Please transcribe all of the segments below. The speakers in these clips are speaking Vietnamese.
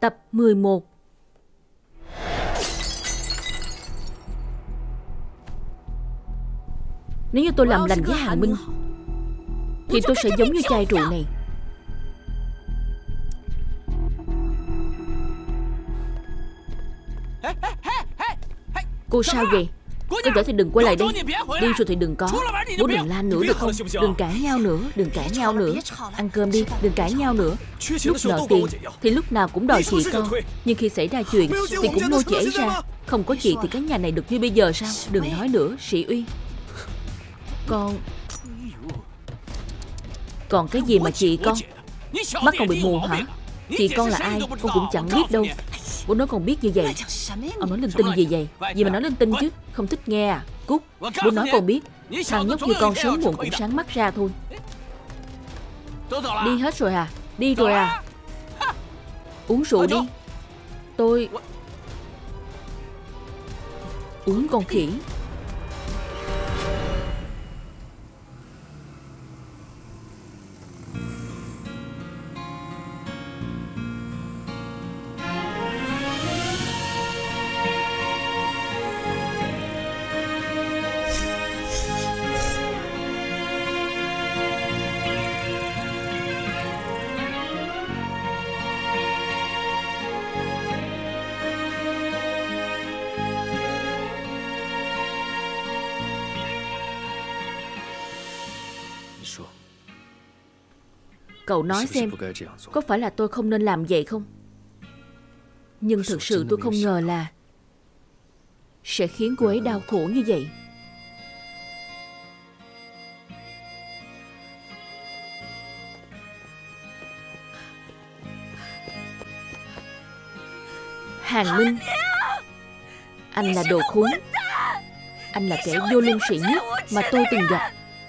Tập 11. Nếu như tôi làm lành với Hàng Minh thì tôi sẽ giống như chai rượu này. Cô sao vậy? Có giỏi thì đừng quay lại đây. Đi rồi thì đừng có. Bố đừng la nữa được không? Đừng cãi nhau nữa. Đừng cãi nhau nữa. Ăn cơm đi. Đừng cãi nhau nữa. Lúc nợ tiền thì lúc nào cũng đòi chị con, nhưng khi xảy ra chuyện thì cũng lôi chị ấy ra. Không có chị thì cái nhà này được như bây giờ sao? Đừng nói nữa, Sĩ Uy. Còn cái gì mà chị con? Mắt con bị mù hả? Chị con là ai con cũng chẳng biết đâu. Bố nói con biết như vậy. Ông nói linh tinh gì vậy? Gì mà nói linh tinh chứ? Không thích nghe à? Cút. Bố nói con biết. Thằng nhóc như con sớm muộn cũng sáng mắt ra thôi. Đi hết rồi à? Đi rồi à? Uống rượu đi. Tôi uống con khỉ. Cậu nói xem, có phải là tôi không nên làm vậy không? Nhưng thực sự tôi không ngờ là sẽ khiến cô ấy đau khổ như vậy. Hàng Minh, anh là đồ khốn. Anh là kẻ vô liêm sỉ nhất mà tôi từng gặp.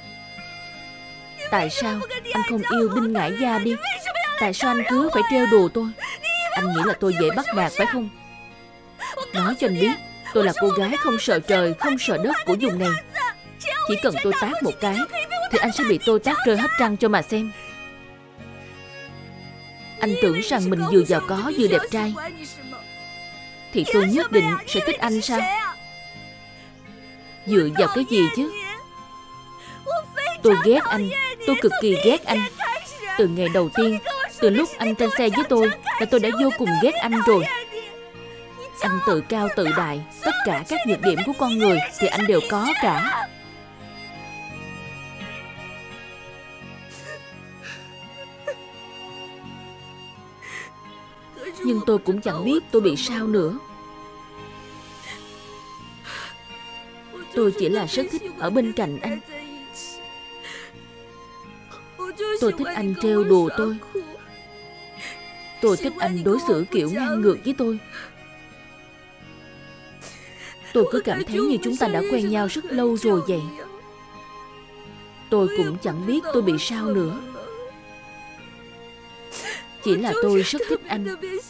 Tại sao anh không yêu Đinh Ngải Gia đi? Tại sao anh cứ phải trêu đùa tôi? Anh nghĩ là tôi dễ bắt nạt phải không? Nói cho anh biết, tôi là cô gái không sợ trời, không sợ đất của vùng này. Chỉ cần tôi tát một cái thì anh sẽ bị tôi tát rơi hết răng cho mà xem. Anh tưởng rằng mình vừa giàu có vừa đẹp trai thì tôi nhất định sẽ thích anh sao? Dựa vào cái gì chứ? Tôi ghét anh. Tôi cực kỳ ghét anh. Từ ngày đầu tiên, từ lúc anh trên xe với tôi là tôi đã vô cùng ghét anh rồi. Anh tự cao tự đại. Tất cả các nhược điểm của con người thì anh đều có cả. Nhưng tôi cũng chẳng biết tôi bị sao nữa. Tôi chỉ là rất thích ở bên cạnh anh. Tôi thích anh trêu đùa tôi. Tôi thích anh đối xử kiểu ngang ngược với tôi. Tôi cứ cảm thấy như chúng ta đã quen nhau rất lâu rồi vậy. Tôi cũng chẳng biết tôi bị sao nữa. Chỉ là tôi rất thích anh.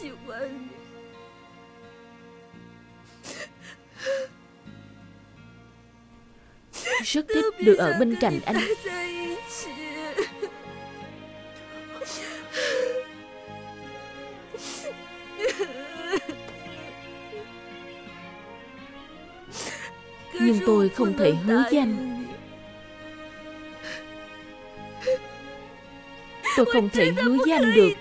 Rất thích được ở bên cạnh anh. Nhưng tôi không thể hứa với anh. Tôi không thể hứa với anh được.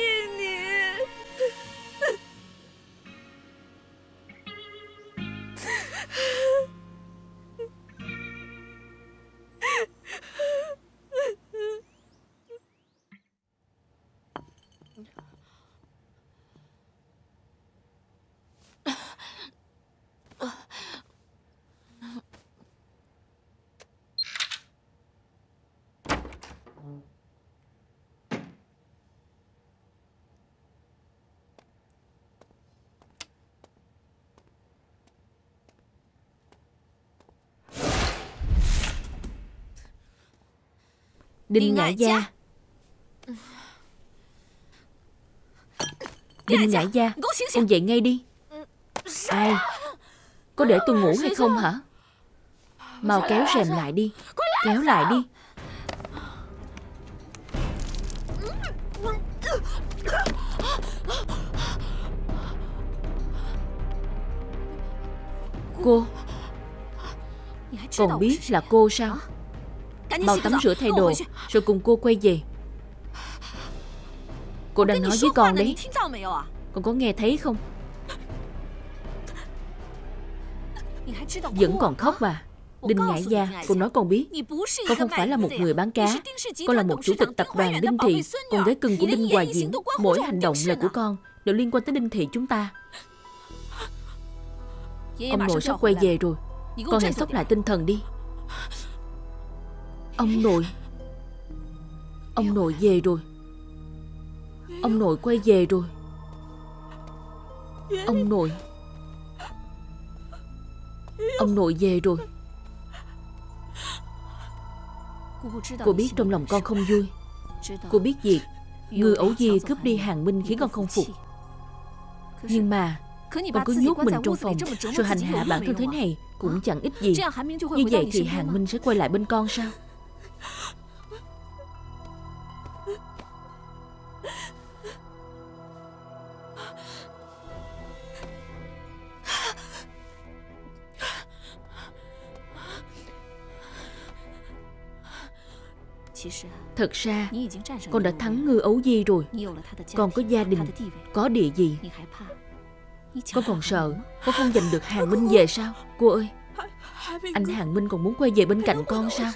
Đinh Ngải Gia. Đinh Ngải Gia, con dậy ngay đi. Ai? Có để tôi ngủ hay không hả? Mau kéo rèm lại đi. Kéo lại đi. Cô còn biết là cô sao? Mau tắm rửa thay đồ rồi cùng cô quay về. Cô đang nói với con đấy. Con có nghe thấy không? Vẫn còn khóc mà. Đinh Ngải Gia, cô nói con biết. Con không phải là một người bán cá. Con là một chủ tịch tập đoàn Đinh Thị, con gái cưng của Đinh Hoài Diễn. Mỗi hành động lời của con đều liên quan tới Đinh Thị chúng ta. Ông nội sắp quay về rồi. Con hãy sốc lại tinh thần đi. Ông nội. Ông nội về rồi. Ông nội quay về rồi. Ông nội. Ông nội về rồi. Cô biết trong lòng con không vui. Cô biết việc Ngư Ấu Di cướp đi Hàng Minh khiến con không phục. Nhưng mà con cứ nhốt mình trong phòng rồi hành hạ bản thân thế này cũng chẳng ích gì. Như vậy thì Hàng Minh sẽ quay lại bên con sao? Thật ra con đã thắng Ngư Ấu Di rồi. Con có gia đình, có địa vị. Con còn sợ con không giành được Hàng Minh về sao? Cô ơi, anh Hàng Minh còn muốn quay về bên cạnh con sao?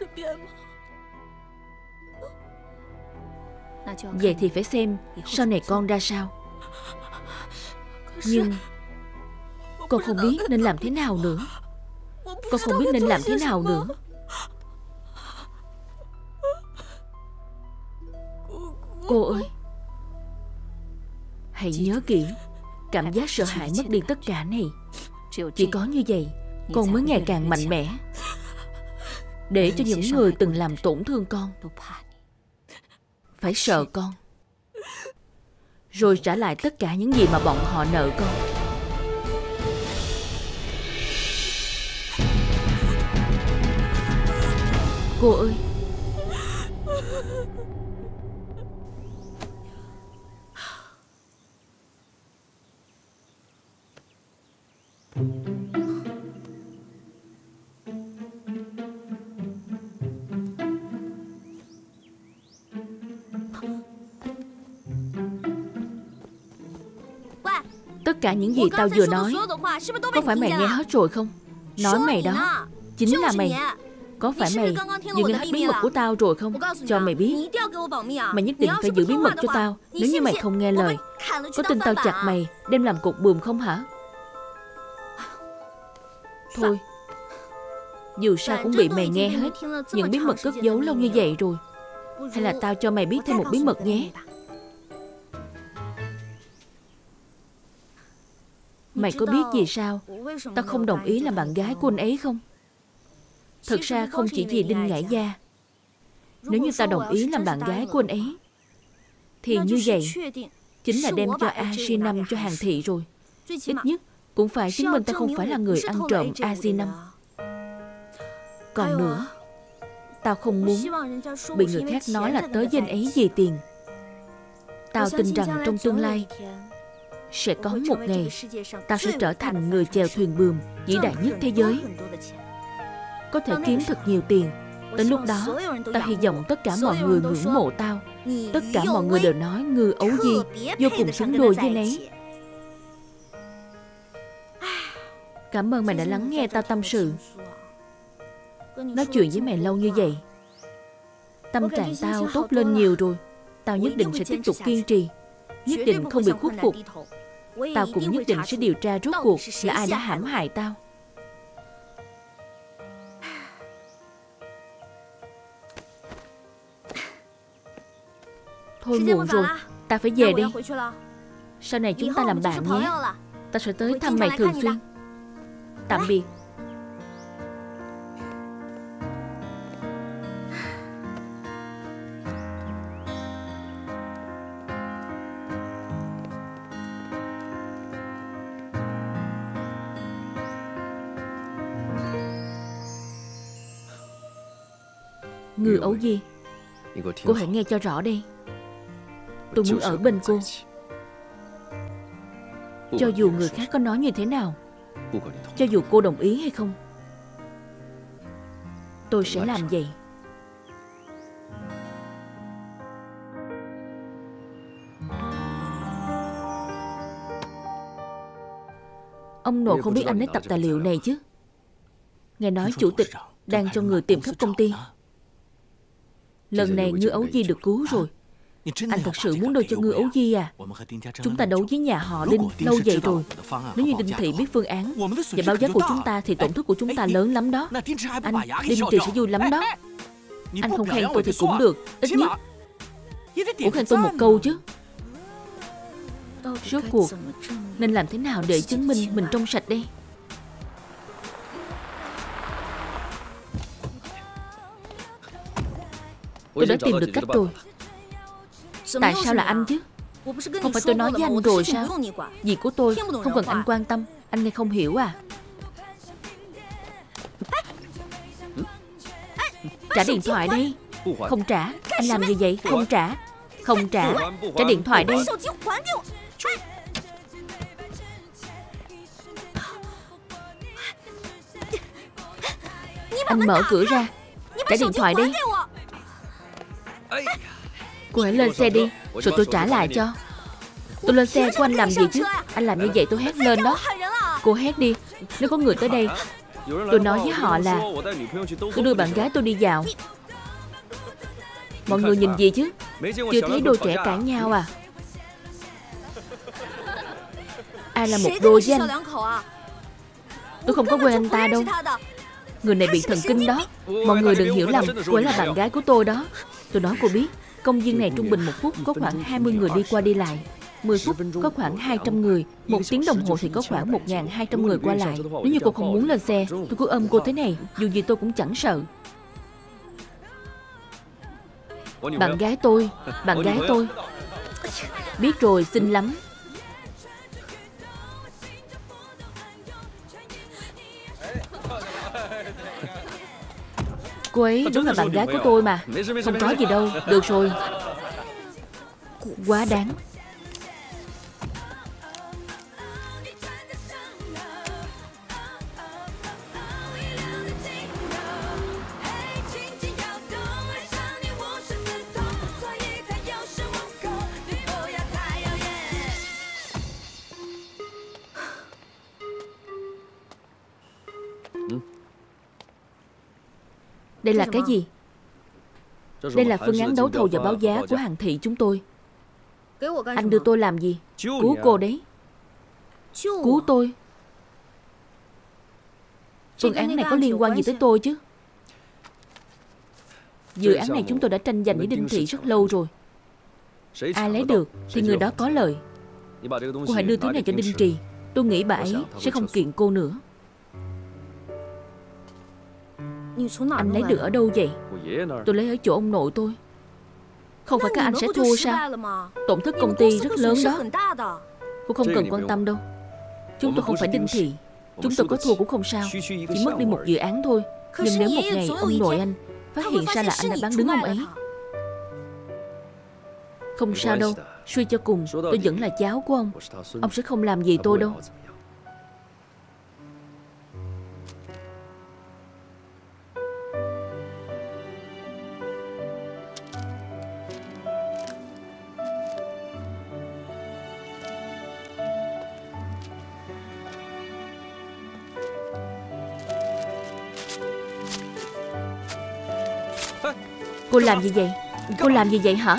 Vậy thì phải xem sau này con ra sao. Nhưng con không biết nên làm thế nào nữa. Con không biết nên làm thế nào nữa. Cô ơi, hãy nhớ kỹ, cảm giác sợ hãi mất đi tất cả này. Chỉ có như vậy con mới ngày càng mạnh mẽ, để cho những người từng làm tổn thương con phải sợ con, rồi trả lại tất cả những gì mà bọn họ nợ con. Cô ơi, tất cả những gì tao vừa nói có phải mày nghe hết rồi không? Nói mày đó, chính là mày. Có phải mày vừa nghe hết bí mật của tao rồi không? Cho mày biết, mày nhất định phải giữ bí mật cho tao. Nếu như mày không nghe lời, có tin tao chặt mày đem làm cục buồm không hả? Thôi, dù sao cũng bị mày nghe hết những bí mật cất giấu lâu như vậy rồi. Hay là tao cho mày biết thêm một bí mật nhé. Mày có biết vì sao tao không đồng ý làm bạn gái của anh ấy không? Thật ra không chỉ vì Đinh Ngải Gia. Nếu như tao đồng ý làm bạn gái của anh ấy thì như vậy chính là đem cho A-si-năm cho Hàng Thị rồi. Ít nhất cũng phải chứng minh tao không phải là người ăn trộm A-si-năm. Còn nữa, tao không muốn bị người khác nói là tới với anh ấy vì tiền. Tao tin rằng trong tương lai sẽ có một ngày tao sẽ trở thành người chèo thuyền buồm vĩ đại nhất thế giới, có thể kiếm thật nhiều tiền. Đến lúc đó, tao hy vọng tất cả mọi người ngưỡng mộ tao. Tất cả mọi người đều nói Ngư Ấu Di vô cùng xứng đôi với anh ấy. Cảm ơn mày đã lắng nghe tao tâm sự. Nói chuyện với mày lâu như vậy, tâm trạng tao tốt lên nhiều rồi. Tao nhất định sẽ tiếp tục kiên trì, nhất định không bị khuất phục. Tao cũng nhất định sẽ điều tra rốt cuộc là ai đã hãm hại tao. Thôi muộn rồi, ta phải về đây. Sau này chúng ta làm bạn nhé. Ta sẽ tới thăm mày thường xuyên. Tạm biệt. Ngư Ấu Di, cô hãy nghe cho rõ đây. Tôi muốn ở bên cô. Cho dù người khác có nói như thế nào, Cho dù cô đồng ý hay không, tôi sẽ làm vậy. Ông nội không biết anh ấy tập tài liệu này chứ? Nghe nói chủ tịch đang cho người tìm khắp công ty. Lần này Ngư Ấu Di được cứu rồi. Anh thật sự muốn đâu cho Ngư Ấu Di à? Chúng ta đấu với nhà họ Đinh lâu vậy rồi. Nếu như Đinh Thị biết phương án và báo giá của chúng ta thì tổn thất của chúng ta lớn lắm đó. Anh, Đinh Thị sẽ vui lắm đó. Anh không khen tôi thì cũng được, ít nhất cũng khen tôi một câu chứ. Rốt cuộc nên làm thế nào để chứng minh mình trong sạch đây? Tôi đã tìm được cách rồi. Tại sao là anh chứ? Không phải tôi nói với anh rồi sao? Việc của tôi không cần anh quan tâm. Anh nghe không hiểu à? Trả điện thoại đây. Không trả. Anh làm gì vậy? Không trả. Không trả. Trả điện thoại đây. Anh mở cửa ra. Trả điện thoại đi. Cô hãy lên xe đi, rồi tôi trả lại cho. Tôi lên xe của anh làm gì chứ? Anh làm như vậy tôi hét lên đó. Cô hét đi. Nếu có người tới đây, tôi nói với họ là tôi đưa bạn gái tôi đi dạo. Mọi người nhìn gì chứ? Chưa thấy đôi trẻ cãi nhau à? Ai là một đôi với anh? Tôi không có quen anh ta đâu. Người này bị thần kinh đó. Mọi người đừng hiểu lầm, cô ấy là bạn gái của tôi đó. Tôi nói cô biết, công viên này trung bình 1 phút có khoảng 20 người đi qua đi lại, 10 phút có khoảng 200 người, 1 tiếng đồng hồ thì có khoảng 1.200 người qua lại. Nếu như cô không muốn lên xe, tôi cứ ôm cô thế này, dù gì tôi cũng chẳng sợ. Bạn gái tôi, bạn gái tôi. Biết rồi, xinh lắm. Cô ấy đúng là bạn gái của tôi mà. Không có gì đâu. Được rồi. Quá đáng. Đây là cái gì? Đây là phương án đấu thầu và báo giá của Hàn Thị chúng tôi. Anh đưa tôi làm gì? Cứu cô đấy. Cứu tôi? Phương án này có liên quan gì tới tôi chứ? Dự án này chúng tôi đã tranh giành với Đinh Thị rất lâu rồi. Ai lấy được thì người đó có lợi. Cô hãy đưa thứ này cho Đinh Trì. Tôi nghĩ bà ấy sẽ không kiện cô nữa. Anh lấy được ở đâu vậy? Tôi lấy ở chỗ ông nội tôi. Không phải các anh sẽ thua sao? Tổn thất công ty rất lớn đó. Cô không cần quan tâm đâu. Chúng tôi không phải Đinh Thị. Chúng tôi có thua cũng không sao. Chỉ mất đi một dự án thôi. Nhưng nếu một ngày ông nội anh phát hiện ra là anh đã bán đứng ông ấy, không sao đâu. Suy cho cùng tôi vẫn là cháu của ông. Ông sẽ không làm gì tôi đâu. Cô làm gì vậy? Cô làm gì vậy hả?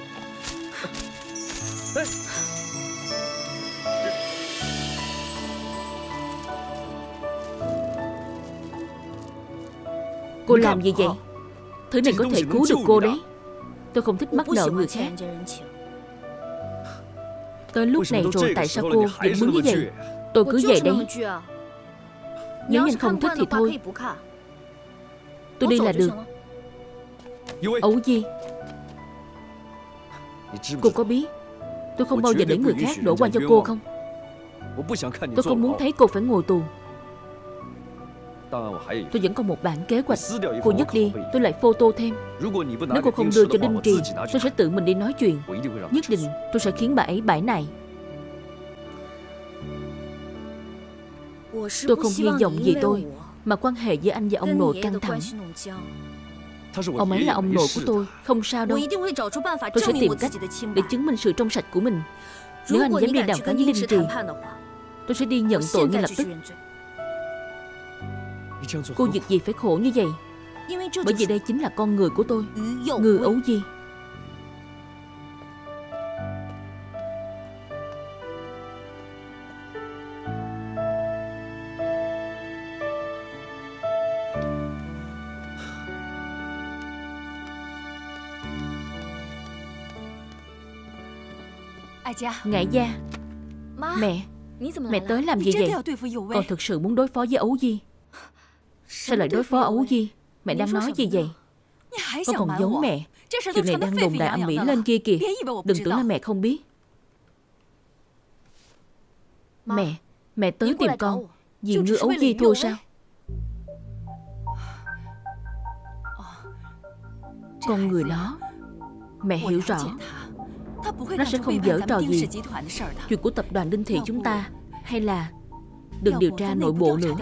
Cô làm gì vậy? Thứ này có thể cứu được cô đấy. Tôi không thích mắc nợ người khác. Tới lúc này rồi tại sao cô vẫn bướng như vậy? Tôi cứ vậy đấy. Nếu anh không thích thì thôi. Tôi đi là được. Ấu Di, cô có biết tôi không bao giờ để người khác đổ qua cho cô không? Tôi không muốn thấy cô phải ngồi tù. Tôi vẫn còn một bản kế hoạch. Cô dứt đi, tôi lại photo thêm. Nếu cô không đưa cho Đinh Trì, tôi sẽ tự mình đi nói chuyện. Nhất định tôi sẽ khiến bà ấy bãi nại. Tôi không hy vọng vì tôi mà quan hệ với anh và ông nội căng thẳng. Ông ấy là ông nội của tôi, không sao đâu. Tôi sẽ tìm cách để chứng minh sự trong sạch của mình. Nếu anh dám đi đàm phán với Đinh Trì, tôi sẽ đi nhận tội ngay lập tức. Cô việc gì phải khổ như vậy? Bởi vì đây chính là con người của tôi, Ngư Ấu Di. Ngải Gia, mẹ tới làm gì vậy? Con thực sự muốn đối phó với Ấu Di? Sao lại đối phó Ấu Di? Mẹ đang nói gì vậy? Con còn giấu mẹ. Chuyện này đang đồn đại ầm ĩ lên kia kìa. Đừng tưởng là mẹ không biết. Mẹ tới tìm con vì Ngư Ấu Di thua sao? Con người đó, mẹ hiểu rõ. Nó sẽ không giở trò gì chuyện của tập đoàn Đinh Thị chúng ta. Hay là đừng điều tra nội bộ nữa.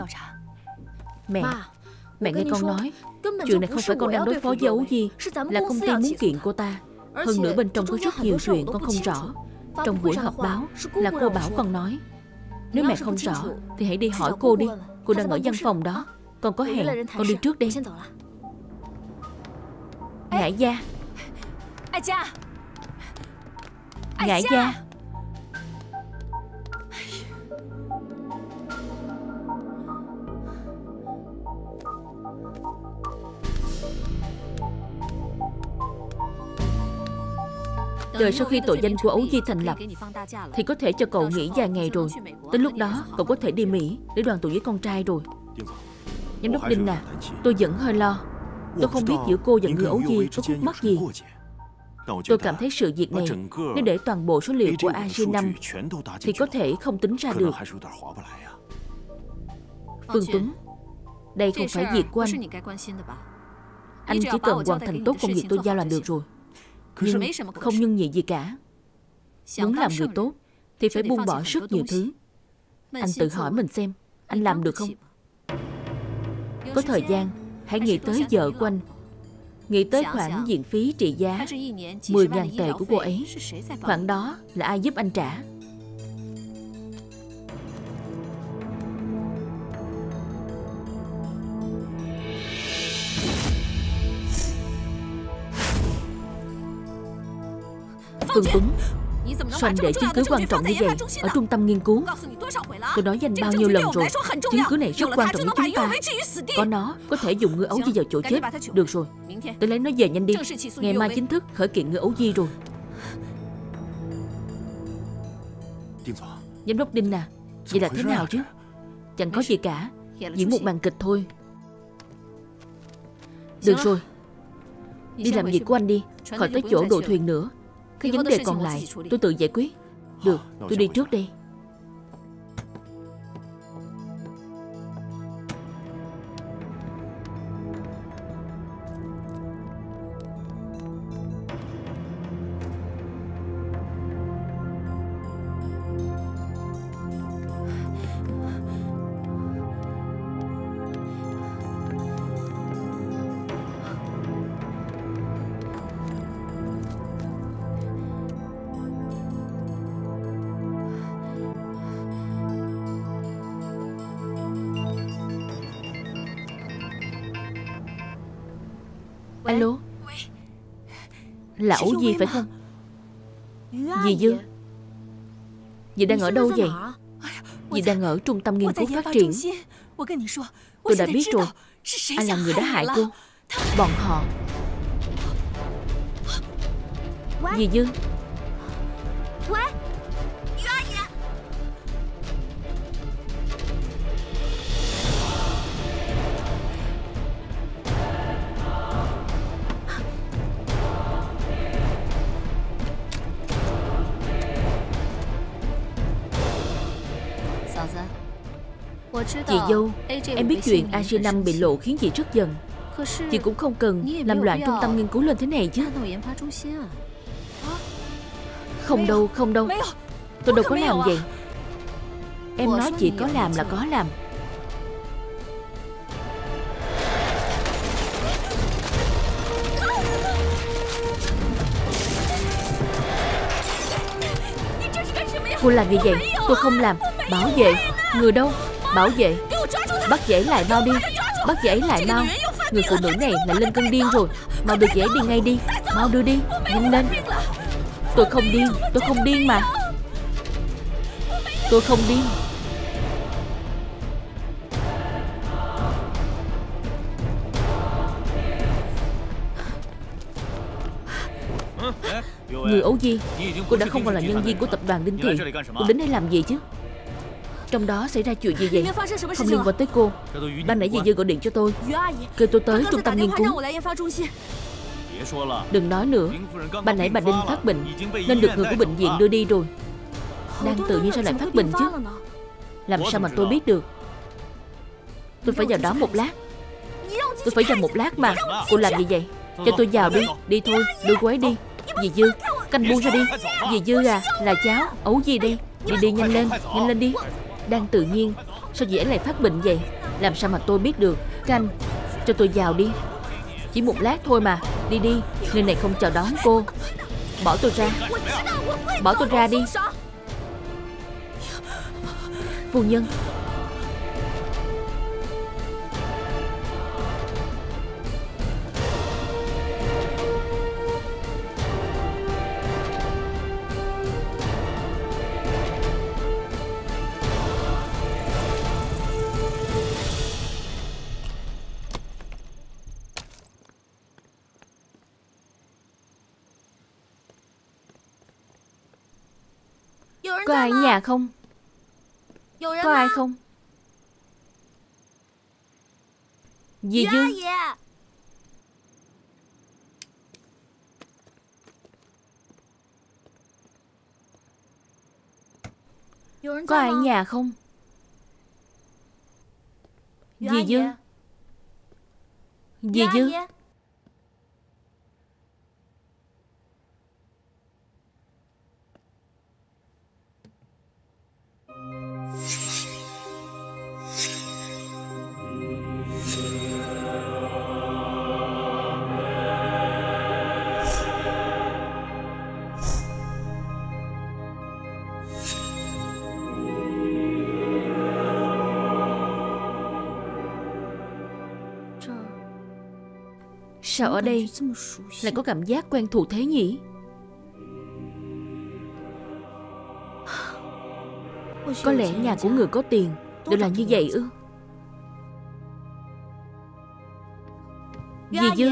Mẹ nghe con nói, chuyện này không phải con đang đối phó với Ấu Di, là công ty muốn kiện cô ta. Hơn nữa bên trong có rất nhiều chuyện con không rõ. Trong buổi họp báo là cô bảo con nói. Nếu mẹ không rõ thì hãy đi hỏi cô đi. Cô đang ở văn phòng đó. Con có hẹn, con đi trước đây. Ngải Gia, Ngải Gia. Đợi sau khi tội danh của Ấu Di thành lập thì có thể cho cậu nghỉ vài ngày rồi. Đến lúc đó cậu có thể đi Mỹ để đoàn tụ với con trai rồi. Giám đốc Đinh à, tôi vẫn hơi lo. Tôi không biết giữa cô và Ngư Ấu Di có khúc mắc gì. Tôi cảm thấy sự việc này nếu để toàn bộ số liệu của AG5 thì có thể không tính ra được. Phương Tuấn, đây không phải việc của anh. Anh chỉ cần hoàn thành tốt công việc tôi giao là được rồi. Nhưng không nhân nhị gì cả. Muốn làm người tốt thì phải buông bỏ rất nhiều thứ. Anh tự hỏi mình xem, anh làm được không? Có thời gian, hãy nghĩ tới vợ của anh. Nghĩ tới khoản viện phí trị giá 10.000 tệ của cô ấy. Khoản đó là ai giúp anh trả? Phương Tuấn, sao anh để chứng cứ quan trọng như vậy ở trung tâm nghiên cứu? Tôi nói với anh bao nhiêu lần rồi, chứng cứ này rất quan trọng với chúng ta. Có nó có thể dùng Ngư Ấu Di vào chỗ chết. Được rồi, tới lấy nó về nhanh đi. Ngày mai chính thức khởi kiện Ngư Ấu Di rồi. Giám đốc Đinh à, vậy là thế nào chứ? Chẳng có gì cả, diễn một màn kịch thôi. Được rồi, đi làm việc của anh đi, khỏi tới chỗ đội thuyền nữa. Cái vấn đề còn lại tôi tự giải quyết. Được, tôi đi trước đây. Alo, là Ấu Di phải không? Dì Dương, dì đang ở đâu vậy? Dì đang ở trung tâm nghiên cứu phát triển. Tôi đã biết rồi, ai là người đã hại cô. Bọn họ. Dì Dương. Chị dâu, em biết chuyện AG5 bị lộ khiến chị rất giận. Chị cũng không cần làm loạn trung tâm nghiên cứu lên thế này chứ. Không đâu, không đâu. Tôi đâu có làm vậy. Em nói chị có làm là có làm. Cô làm gì vậy? Tôi không làm. Bảo vệ. Người đâu? Bảo vệ. Bắt chị ấy lại mau đi. Bắt chị ấy lại mau. Người phụ nữ này lại lên cơn điên rồi. Mau đưa chị ấy đi ngay đi. Mau đưa đi. Nhanh lên. Tôi không điên. Tôi không điên mà. Tôi không điên. Người Ấu Di, cô đã không còn là nhân viên của tập đoàn Đinh Thị. Cô đến đây làm gì chứ? Trong đó xảy ra chuyện gì vậy? Không liên quan tới cô. Ban nãy dì Dư gọi điện cho tôi, kêu tôi tới trung tâm nghiên cứu. Đừng nói nữa. Ban nãy bà Đinh phát bệnh nên được người của bệnh viện đưa đi rồi. Đang tự nhiên sao lại phát bệnh chứ? Làm sao mà tôi biết được? Tôi phải vào đó một lát. Tôi phải vào một lát mà. Cô làm gì vậy? Cho tôi vào đi. Đi thôi, đưa cô ấy đi. Dì Dư, canh buông ra đi. Dì Dư à, là cháu. Ấu Di đi. Đi đi, nhanh lên đi. Đang tự nhiên, sao dì ấy lại phát bệnh vậy? Làm sao mà tôi biết được? Canh, cho tôi vào đi. Chỉ một lát thôi mà. Đi đi, người này không chào đón cô. Bỏ tôi ra. Bỏ tôi ra đi. Phu nhân. Có ai ở nhà không? Có ai không? Dì Dư. Có ai ở nhà không? Dì Dư. Dì Dư. Sao ở đây lại có cảm giác quen thuộc thế nhỉ? Có lẽ nhà của người có tiền đều là như vậy ư? Dì Dư.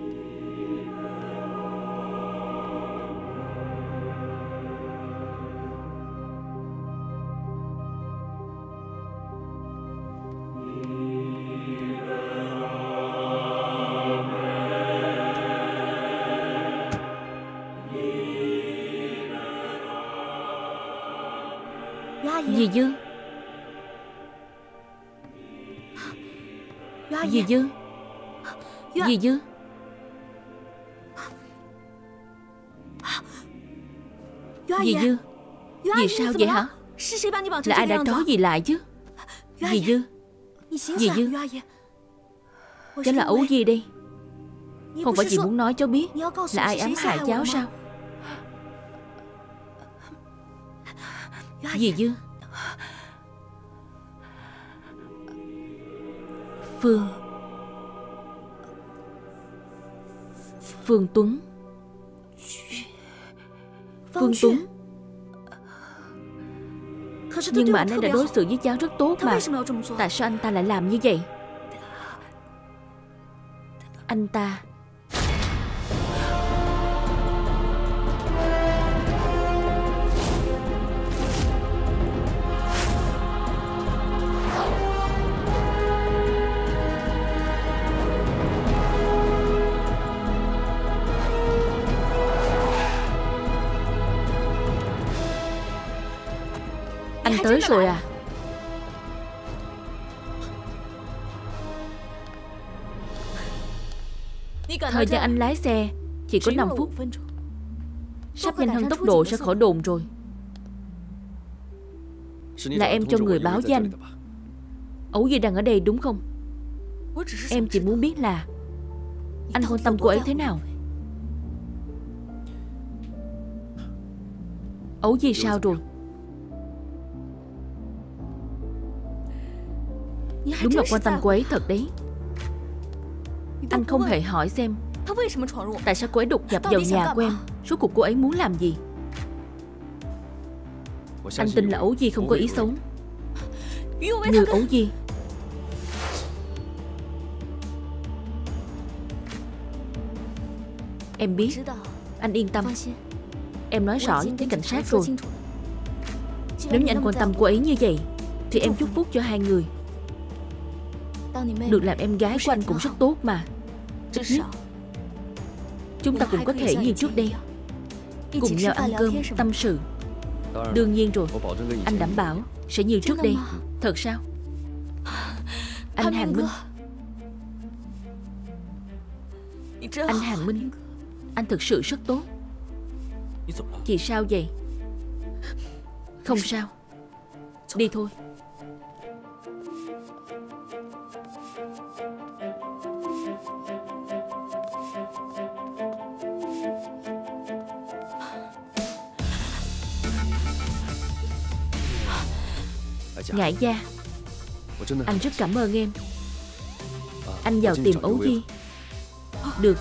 Dì Dư. Dì Dư. Dì Dư. Dì Dư. Dì sao vậy hả? Là ai đã trói dì lại chứ? Dì Dư. Dì Dư. Cháu là Ấu Di đây. Không phải chị muốn nói cháu biết là ai ám hại cháu sao? Dì Dư. Phương Tuấn. Phương Tuấn. Nhưng mà anh ấy đã đối xử với cháu rất tốt mà. Tại sao anh ta lại làm như vậy? Anh ta Anh tới rồi à? Thời gian anh lái xe chỉ có 5 phút. Sắp nhanh hơn tốc độ ra khỏi đồn rồi. Là em cho người báo với anh. Ấu Di đang ở đây đúng không? Em chỉ muốn biết là anh quan tâm cô ấy thế nào. Ấu Di sao rồi? Đúng là quan tâm cô ấy thật đấy. Anh không hề hỏi xem tại sao cô ấy đột nhập vào nhà của em. Rốt cuộc cô ấy muốn làm gì? Anh tin là Ấu Di không có ý xấu. Như Ấu Di. Em biết. Anh yên tâm. Em nói rõ với cảnh sát rồi. Nếu như anh quan tâm cô ấy như vậy thì em chúc phúc cho hai người. Được làm em gái của anh cũng rất tốt mà. Ít nhất chúng ta cũng có thể như trước đây, cùng nhau ăn cơm, tâm sự. Đương nhiên rồi. Anh đảm bảo sẽ như trước đây. Thật sao? Anh Hàng Minh. Anh Hàng Minh, anh thực sự rất tốt. Chị sao vậy? Không sao. Đi thôi. Ngải Gia, anh rất cảm ơn em. Anh vào tìm Ấu Di. Được.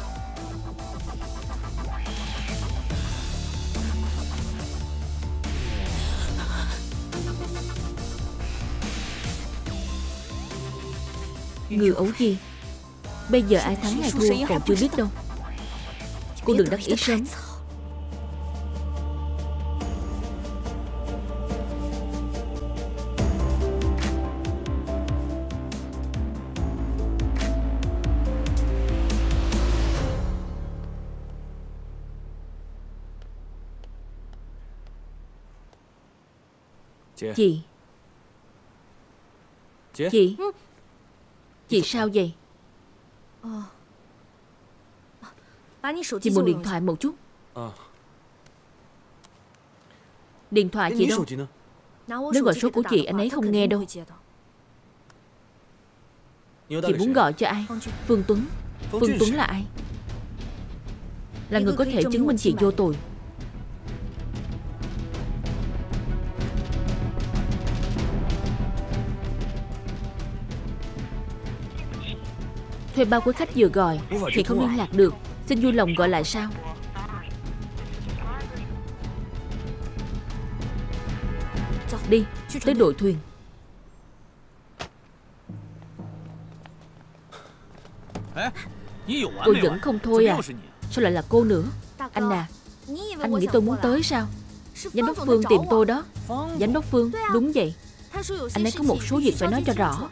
Người Ấu Di, bây giờ ai thắng ai thua còn chưa biết đâu. Cô đừng đắc ý sớm. Chị. Chị sao vậy? Chị mượn điện thoại một chút. Điện thoại chị đâu? Nếu gọi số của chị anh ấy không nghe đâu. Chị muốn gọi cho ai? Phương Tuấn. Phương Tuấn là ai? Là người có thể chứng minh chị vô tội. Thuê bao của khách vừa gọi thì không liên lạc được. Xin vui lòng gọi lại sau. Đi, tới đội thuyền. Cô vẫn không thôi à? Sao lại là cô nữa? Anh à, anh nghĩ tôi muốn tới sao? Giám đốc Phương tìm tôi đó. Giám đốc Phương, đúng vậy. Anh ấy có một số việc phải nói cho rõ.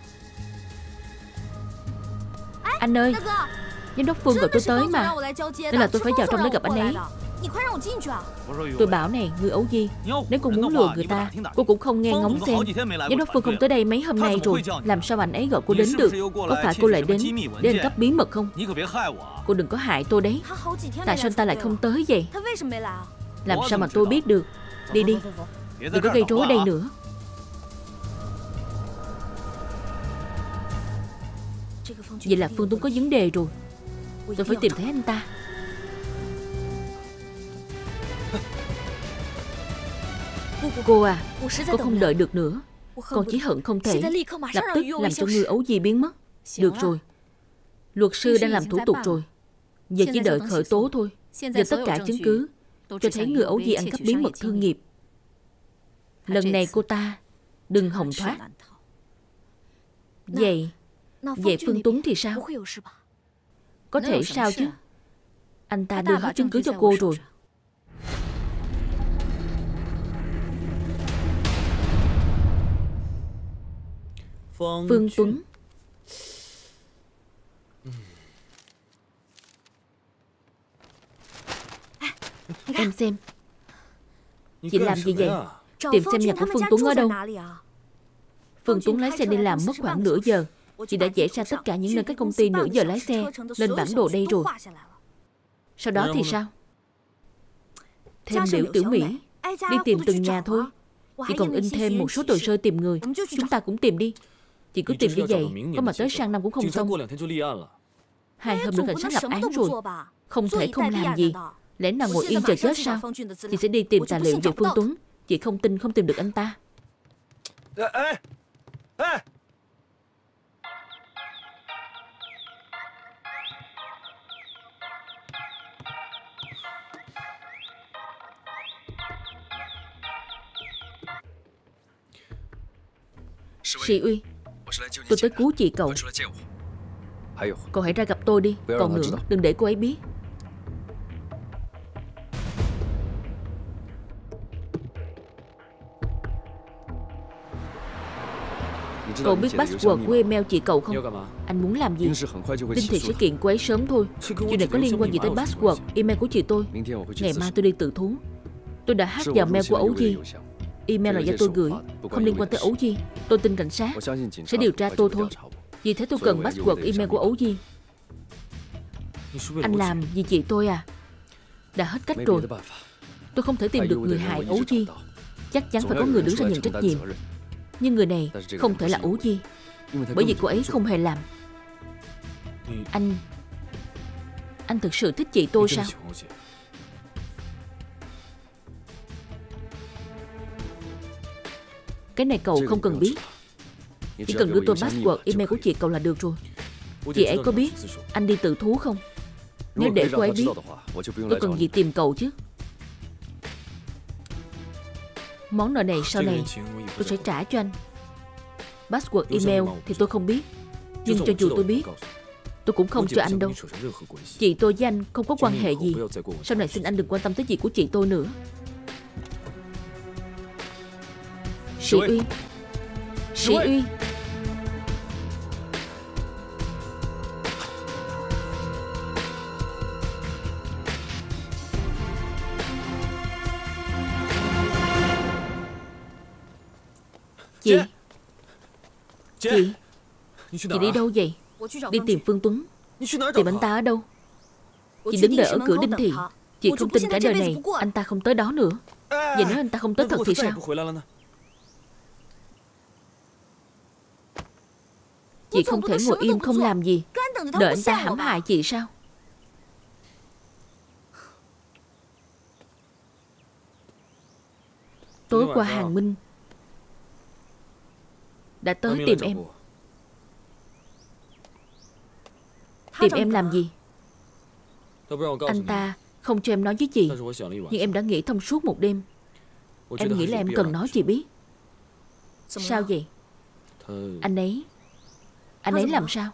Anh ơi, giám đốc Phương gọi tôi tới mà, nên là tôi phải vào trong để gặp anh ấy. Tôi bảo này, người Ấu Di, nếu cô muốn lừa người ta, cô cũng không nghe ngóng xem. Giám đốc Phương không tới đây mấy hôm nay rồi, làm sao anh ấy gọi cô đến được? Có phải cô lại đến để ăn cắp bí mật không? Cô đừng có hại tôi đấy. Tại sao anh ta lại không tới vậy? Làm sao mà tôi biết được? Đi đi, đừng có gây rối đây nữa. Vậy là Phương Tuấn có vấn đề rồi. Tôi phải tìm thấy anh ta. Cô à, cô không đợi được nữa. Con chỉ hận không thể lập tức làm cho người Ấu Di biến mất. Được rồi, luật sư đang làm thủ tục rồi. Giờ chỉ đợi khởi tố thôi. Giờ tất cả chứng cứ cho thấy người Ấu Di ăn cắp bí mật thương nghiệp. Lần này cô ta đừng hòng thoát. Vậy Phương Tuấn thì sao? Có thể sao chứ? Anh ta đưa hết chứng cứ cho cô rồi. Phương Tuấn. Em xem. Chị làm gì vậy? Tìm xem nhà của Phương Tuấn ở đâu. Phương Tuấn lái xe đi làm mất khoảng nửa giờ. Chị đã vẽ ra tất cả những nơi các công ty nửa giờ lái xe lên bản đồ đây rồi. Sau đó thì sao? Thêm Liễu Tiểu Mỹ đi tìm từng nhà thôi. Chị còn in thêm một số tờ rơi tìm người. Chúng ta cũng tìm đi. Chị cứ tìm như vậy, có mà tới sang năm cũng không xong. 2 hôm nữa cảnh sát lập án rồi. Không thể không làm gì. Lẽ nào ngồi yên chờ chết sao? Chị sẽ đi tìm tài liệu về Phương Tuấn. Chị không tin không tìm được anh ta. Sĩ Uy, tôi tới cứu chị cậu. Cậu hãy ra gặp tôi đi. Còn nữa, đừng để cô ấy biết. Cậu biết password của email chị cậu không? Anh muốn làm gì? Tin thì sẽ kiện cô ấy sớm thôi. Chuyện này có liên quan gì tới password email của chị tôi? Ngày mai tôi đi tự thú. Tôi đã hack vào mail của Ấu Di. Email là do tôi gửi, không liên quan tới Ấu Di. Tôi tin cảnh sát sẽ điều tra tôi thôi. Vì thế tôi cần password email của Ấu Di. Anh làm vì chị tôi à? Đã hết cách rồi. Tôi không thể tìm được người hại Ấu Di. Chắc chắn phải có người đứng ra nhận trách nhiệm. Nhưng người này không thể là Ấu Di, bởi vì cô ấy không hề làm. Anh thực sự thích chị tôi sao? Cái này cậu không cần biết. Chỉ cần đưa tôi password email của chị cậu là được rồi. Chị ấy có biết anh đi tự thú không? Nếu để cô ấy biết, tôi cần gì tìm cậu chứ? Món nợ này sau này tôi sẽ trả cho anh. Password email thì tôi không biết, nhưng cho dù tôi biết, tôi cũng không cho anh đâu. Chị tôi với anh không có quan hệ gì. Sau này xin anh đừng quan tâm tới chuyện của chị tôi nữa. Sĩ Uy, Sĩ Uy. Chị đi đâu vậy? Đi tìm Phương Tuấn. Tìm anh ta ở đâu? Chị đứng đợi ở cửa Đinh Thị. Chị không tin cả đời này anh ta không tới đó nữa. Vậy nếu anh ta không tới thật thì sao? Chị không thể ngồi im không làm gì, đợi anh ta hãm hại chị sao? Tối qua Hàng Minh đã tới tìm em. Tìm em làm gì? Anh ta không cho em nói với chị, nhưng em đã nghĩ thông suốt một đêm. Em nghĩ là em cần nói chị biết. Sao vậy? Anh ấy làm sao?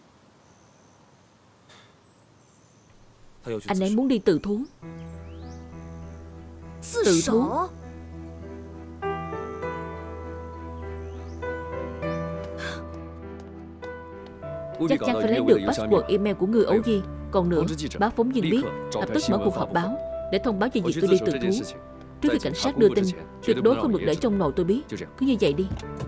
Anh ấy muốn đi tự thú. Tự thú? Chắc chắn phải lấy được password email của người Ấu Di. Còn nữa, báo phóng viên biết, lập tức mở cuộc họp báo để thông báo về việc tôi đi tự thú. Trước khi cảnh sát đưa tin, tuyệt đối không được để trong nội tôi biết. Cứ như vậy đi.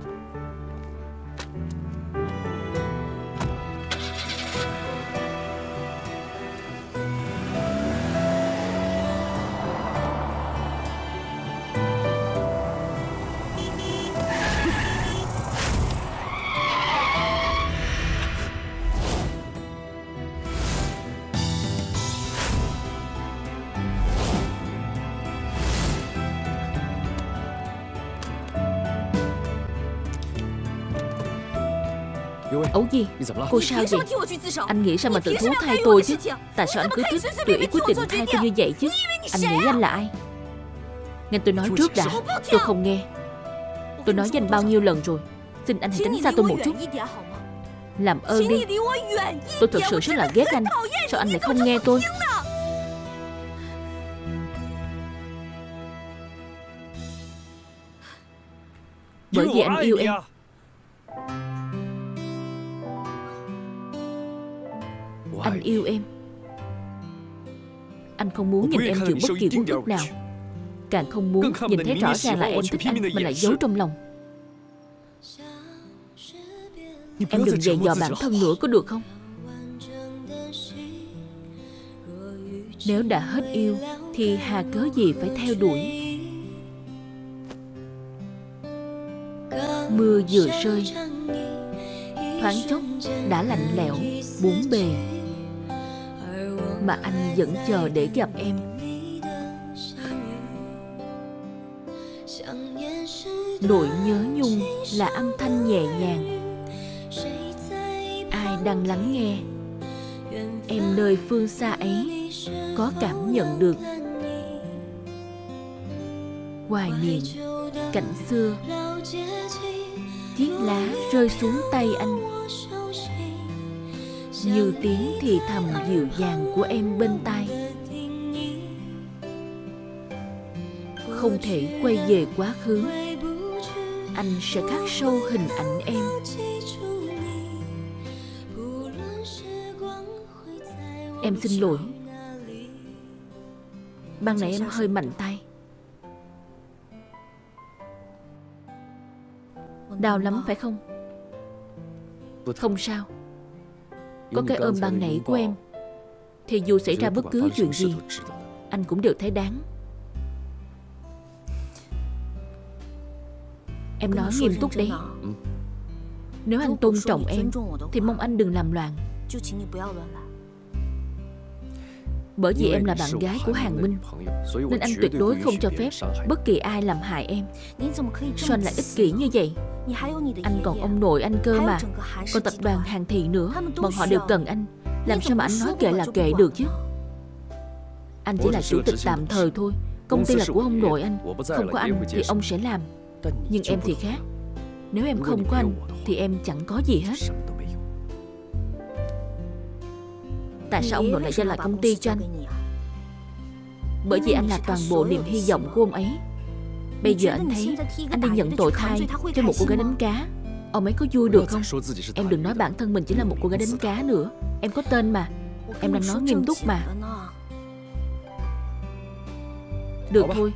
Ấu Di, cô sao vậy? Anh nghĩ sao mà tự thú thay tôi chứ? Tại sao anh cứ thích tùy ý quyết định thay tôi như vậy chứ? Anh nghĩ anh là ai? Nghe tôi nói trước đã. Tôi không nghe. Tôi nói với anh bao nhiêu lần rồi. Xin anh hãy tránh xa tôi một chút. Làm ơn đi. Tôi thật sự rất là ghét anh. Sao anh lại không nghe tôi? Bởi vì anh yêu em. Anh yêu em. Anh không muốn nhìn em chịu bất kỳ uất ức nào. Càng không muốn nhìn thấy rõ ràng là em thích anh mà lại giấu trong lòng. Em đừng dày dò bản thân nữa có được không? Nếu đã hết yêu thì hà cớ gì phải theo đuổi. Mưa vừa rơi, thoáng chốc đã lạnh lẽo bốn bề, mà anh vẫn chờ để gặp em. Nỗi nhớ nhung là âm thanh nhẹ nhàng. Ai đang lắng nghe? Em nơi phương xa ấy có cảm nhận được hoài niệm cảnh xưa. chiếc lá rơi xuống tay anh, như tiếng thì thầm dịu dàng của em bên tai. Không thể quay về quá khứ, anh sẽ khắc sâu hình ảnh em. Em xin lỗi, ban nãy em hơi mạnh tay. Đau lắm phải không? Không sao. Có cái ôm ban nãy của em thì dù xảy ra bất cứ chuyện gì, anh cũng đều thấy đáng. Em nói nghiêm túc đấy. Nếu anh tôn trọng em thì mong anh đừng làm loạn. Bởi vì em là bạn gái của Hàng Minh, nên anh tuyệt đối không cho phép bất kỳ ai làm hại em. Sao anh lại ích kỷ như vậy? Anh còn ông nội anh cơ mà, còn tập đoàn Hàng Thị nữa. Bọn họ đều cần anh. Làm sao mà anh nói kệ là kệ được chứ? Anh chỉ là chủ tịch tạm thời thôi. Công ty là của ông nội anh. Không có anh thì ông sẽ làm. Nhưng em thì khác. Nếu em không có anh thì em chẳng có gì hết. Tại sao ông nội lại giao lại công ty cho anh? Bởi vì anh là toàn bộ niềm hy vọng của ông ấy. Bây giờ anh thấy anh đang nhận tội thay cho một cô gái đánh cá, ông ấy có vui được không? Em đừng nói bản thân mình chỉ là một cô gái đánh cá nữa. Em có tên mà. Em đang nói nghiêm túc mà. Được thôi.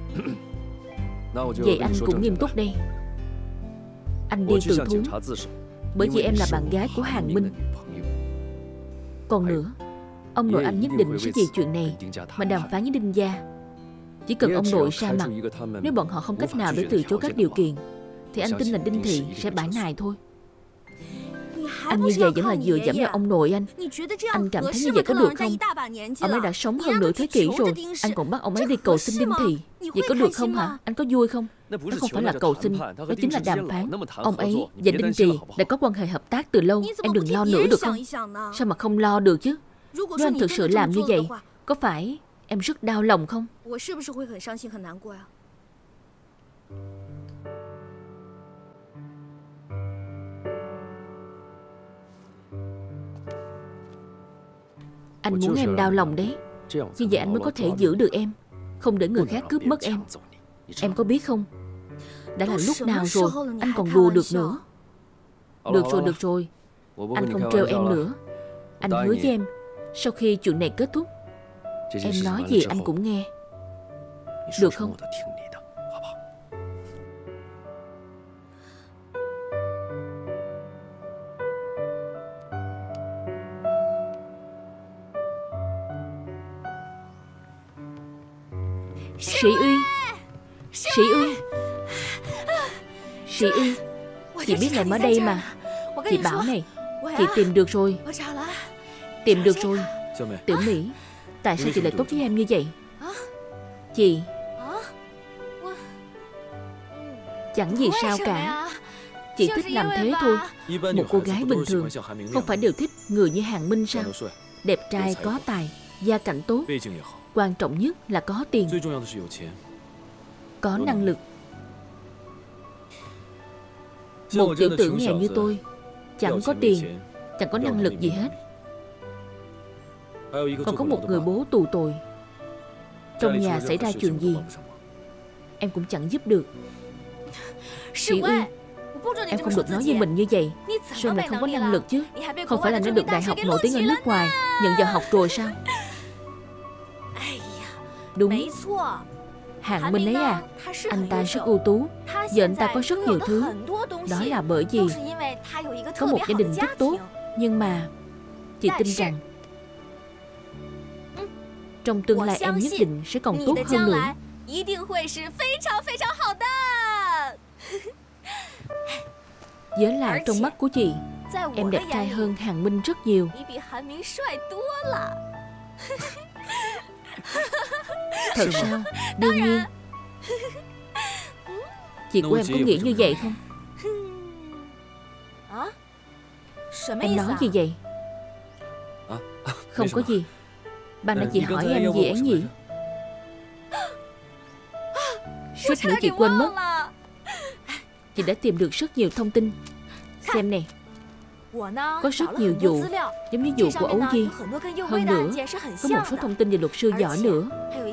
Vậy anh cũng nghiêm túc đây. Anh đi tự thú, bởi vì em là bạn gái của Hàng Minh. Còn nữa, ông nội anh nhất định sẽ vì chuyện này mà đàm phán với Đinh gia. Chỉ cần ông nội ra mặt, nếu bọn họ không cách nào để từ chối các điều kiện, thì anh tin là Đinh thị sẽ bãi nài thôi. Anh như vậy vẫn là dựa dẫm vào ông nội anh. Anh cảm thấy như vậy có được không? Ông ấy đã sống hơn nửa thế kỷ rồi, anh còn bắt ông ấy đi cầu xin Đinh thị. Vậy có được không hả? Anh có vui không? Đó không phải là cầu xin, đó chính là đàm phán. Ông ấy và Đinh Trì đã có quan hệ hợp tác từ lâu. Em đừng lo nữa được không? Sao mà không lo được chứ? Nếu anh thực sự làm như vậy, có phải em rất đau lòng không? Anh muốn em đau lòng đấy. Như vậy anh mới có thể giữ được em, không để người khác cướp mất em. Em có biết không? Đã là lúc nào rồi anh còn đùa được nữa. Được rồi. Anh không trêu em nữa. Anh hứa với em, sau khi chuyện này kết thúc, em nói gì anh cũng nghe. Được không? Sĩ Uy, chị biết em ở đây mà. Chị bảo này, chị tìm được rồi. Tiểu Mỹ, tại sao chị lại tốt với em như vậy? Chị chẳng gì sao cả. Chị thích làm thế thôi. Một cô gái bình thường không phải đều thích người như Hàng Minh sao? Đẹp trai, có tài, gia cảnh tốt. Quan trọng nhất là có tiền, có năng lực. Một tiểu tử nghèo như tôi, chẳng có tiền, chẳng có năng lực gì hết. Còn có một người bố tù tội. Trong nhà xảy ra chuyện gì, em cũng chẳng giúp được. Sĩ Uy, em không được nói với mình như vậy. Sao em lại không có năng lực chứ? Không phải là nó được đại học nổi tiếng ở nước ngoài nhận vào học rồi sao? Đúng, Hàng Minh ấy à, anh ta rất ưu tú. Giờ anh ta có rất nhiều thứ. Đó là bởi vì có một gia đình rất tốt. Nhưng mà chị tin rằng trong tương lai em nhất định sẽ còn tốt hơn nữa. Với lại trong mắt của chị, em đẹp trai hơn Hàng Minh rất nhiều. Thật sao? Đương nhiên. Chị của em có nghĩ như vậy không? Em nói gì vậy? Không có gì. Ban nãy chị hỏi em gì ấy nhỉ? Suýt nữa chị quên mất. Chị đã tìm được rất nhiều thông tin. Xem nè, có rất nhiều vụ giống như vụ của Ấu Di. Hơn nữa, có một số thông tin về luật sư giỏi nữa.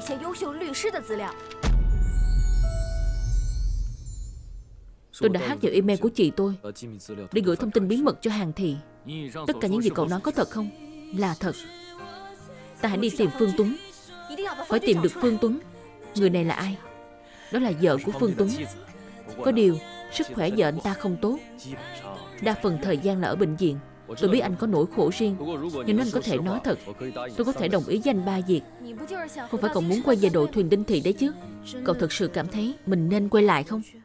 Tôi đã hack vào email của chị tôi để gửi thông tin bí mật cho Hàng Thị. Tất cả những gì cậu nói có thật không? Là thật. Ta hãy đi tìm Phương Tuấn. Phải tìm được Phương Tuấn. Người này là ai? Đó là vợ của Phương Tuấn. Có điều sức khỏe vợ anh ta không tốt, đa phần thời gian là ở bệnh viện. Tôi biết anh có nỗi khổ riêng, nhưng nếu anh có thể nói thật, tôi có thể đồng ý với anh 3 việc. Không phải cậu muốn quay về đội thuyền Đinh Thị đấy chứ? Cậu thật sự cảm thấy mình nên quay lại không?